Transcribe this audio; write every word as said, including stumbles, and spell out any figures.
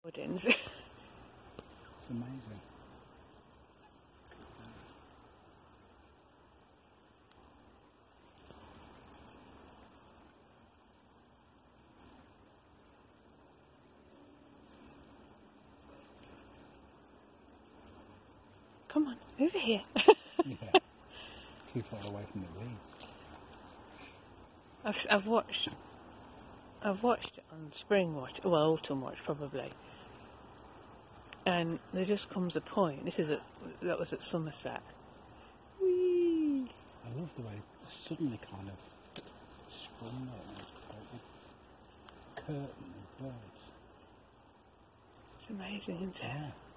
It's amazing. Come on, over here. Yeah, too far away from the weeds. I've, I've watched, I've watched it on Spring Watch, well, Autumn Watch probably, and there just comes a point. This is at, that was at Somerset. Whee! I love the way it suddenly kind of sprung up, like a curtain of birds. It's amazing, isn't it? Yeah.